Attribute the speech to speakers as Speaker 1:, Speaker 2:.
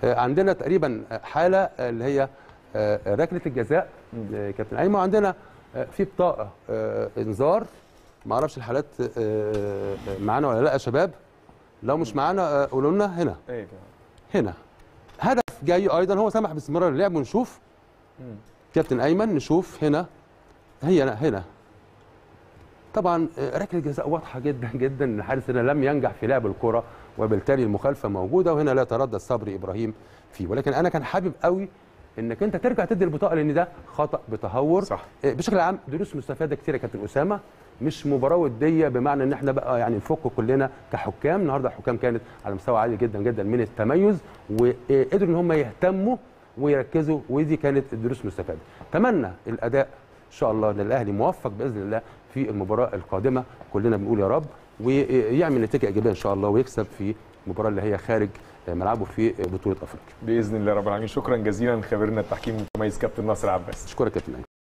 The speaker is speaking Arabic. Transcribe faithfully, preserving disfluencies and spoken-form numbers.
Speaker 1: عندنا تقريبا حاله اللي هي ركله الجزاء كابتن ايمن، وعندنا في بطاقه انذار. ما اعرفش الحالات معانا ولا لا يا شباب، لو مش معانا قولوا لنا. هنا هنا هدف جاي ايضا، هو سمح باستمرار اللعب. ونشوف كابتن ايمن، نشوف هنا هي هنا طبعا ركله جزاء واضحه جدا جدا ان الحارس هنا لم ينجح في لعب الكره، وبالتالي المخالفه موجوده، وهنا لا يتردد صبري ابراهيم فيه. ولكن انا كان حابب قوي انك انت ترجع تدي البطاقه، لان ده خطا بتهور.
Speaker 2: صح.
Speaker 1: بشكل عام دروس مستفاده كتير يا كابتن اسامه، مش مباراه وديه بمعنى ان احنا بقى يعني نفك كلنا كحكام. النهارده الحكام كانت على مستوى عالي جدا جدا من التميز، وقدروا ان هم يهتموا ويركزوا، ودي كانت الدروس مستفاده. اتمنى الاداء ان شاء الله للاهلي موفق باذن الله في المباراه القادمه، كلنا بنقول يا رب، ويعمل نتيجه ايجابيه ان شاء الله، ويكسب في المباراه اللي هي خارج ملعبه في بطوله افريقيا
Speaker 2: باذن الله رب العالمين. شكرا جزيلا خبيرنا التحكيم المتميز كابتن ناصر عباس.
Speaker 1: اشكرك يا كابتن.